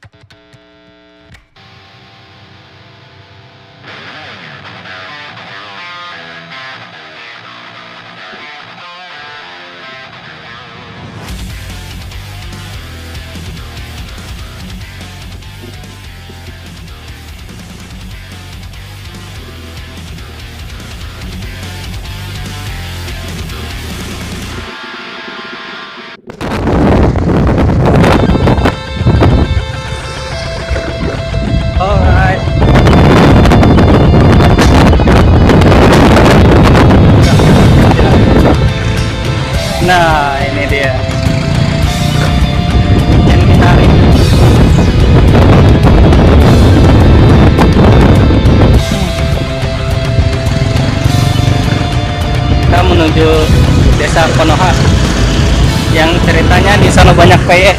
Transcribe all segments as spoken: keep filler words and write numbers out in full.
Alright. Nah, ini dia yang ditarik. Kita menuju desa Konoha yang ceritanya di sana banyak peyek.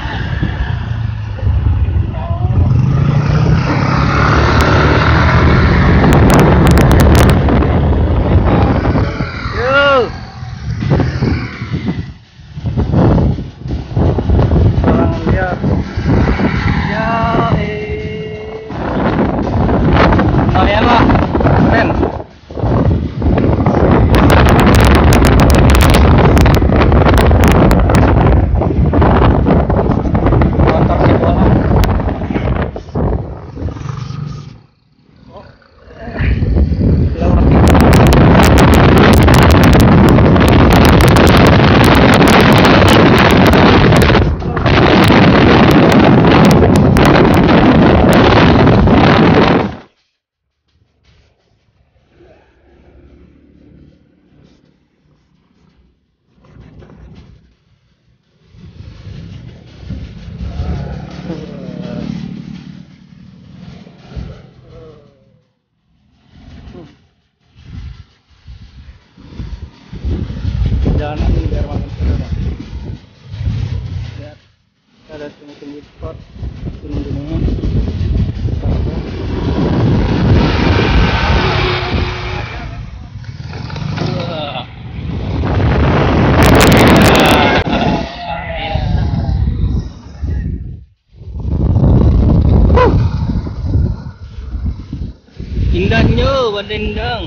Jalanan ini biar makin seru dah. Lihat, ada tunggu-tunggu spot gunung-gunungan. Wah. Indahnya Bandendang.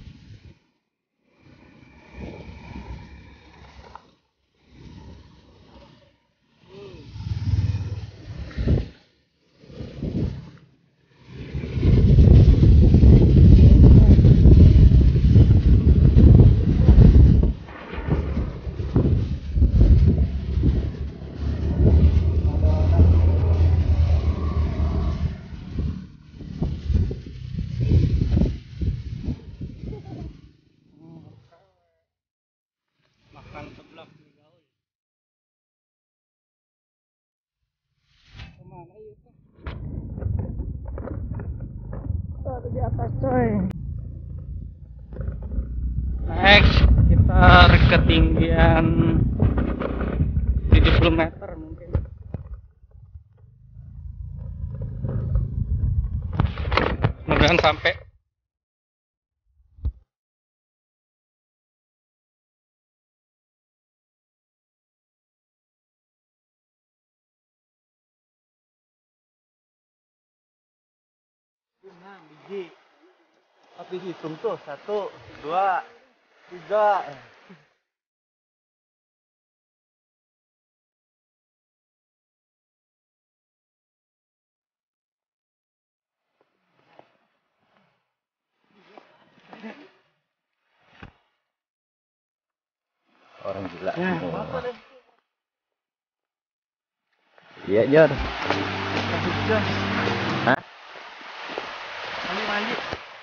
Makan seblak nih gaul. Kemana itu? Ada di atas coy. Naik sekitar ketinggian tujuh puluh meter mungkin. Mudah-mudahan sampai. Enam biji. Tapi hitung tuh satu, dua, tiga. Orang gila. Ya, apa deh? Iya, Jor. Kasih gas. Hah? Mandi mandi.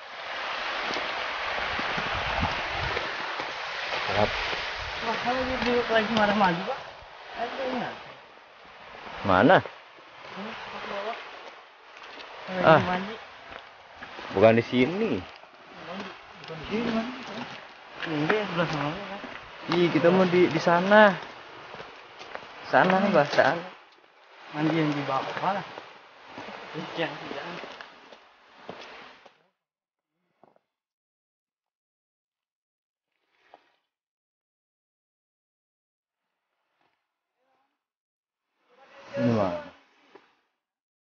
Siap. Wah, kalau dia lagi marah mandi, Pak. Ada ingat. Mana? Ini ke bawah. Lagi Ah. mandi. Bukan di sini. Mandi. Bukan di sini, mandi. Ini sebelah sana kan. Ih, kita mau di di sana. Sana nih, bahasa. Mandi yang di bawah mana? Yang jangan. Ini mah.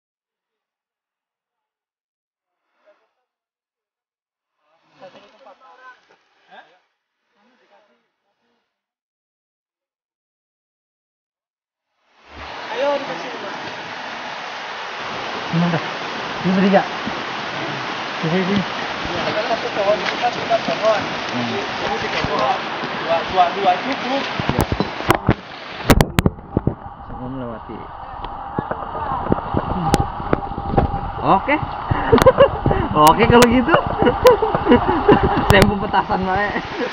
Oh, dikasih rumah. Gimana? Ini bertiga. Sini sini. Ada satu pohon itu kan kita pohon. Jadi ini tiga pohon. Dua dua dua cukup. Sama melewati. Oke. Oke kalau gitu. Sempu petasan wae.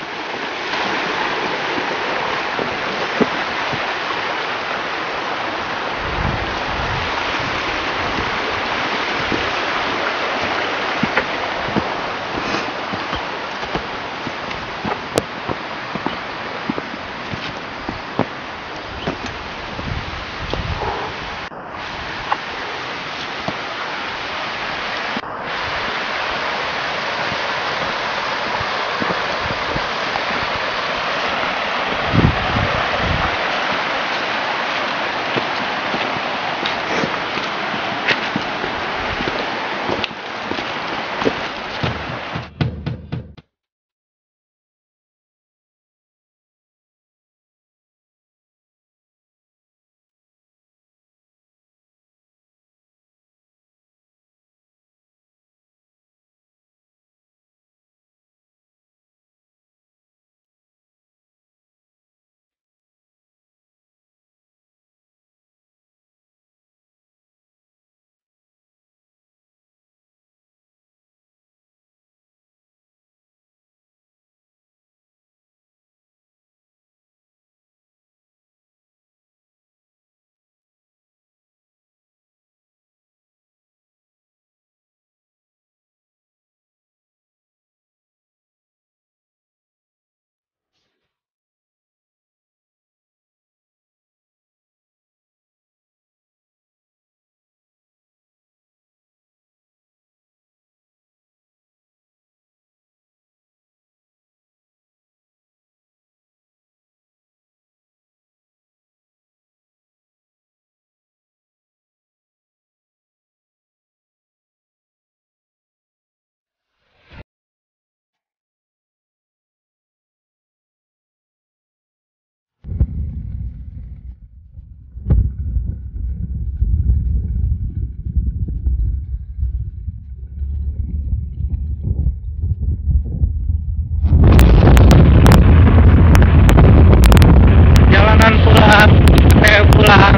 Jalanan pulang, eh pulang.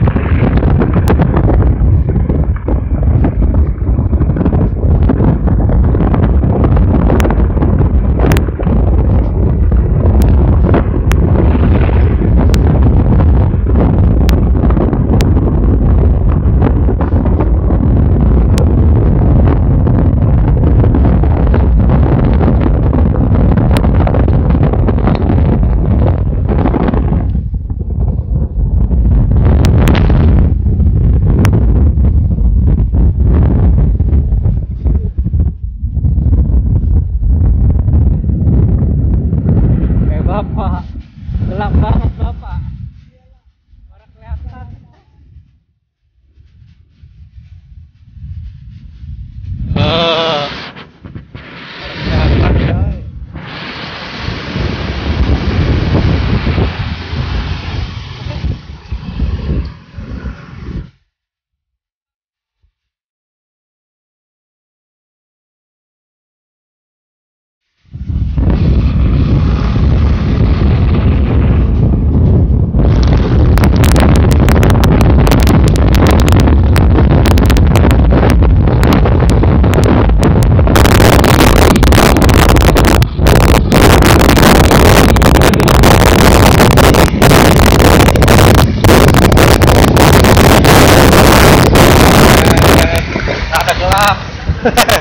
Eh bapak, gelap banget bapak. Baru kelihatan. Eh, baru kelihatan ya. Agak gelap.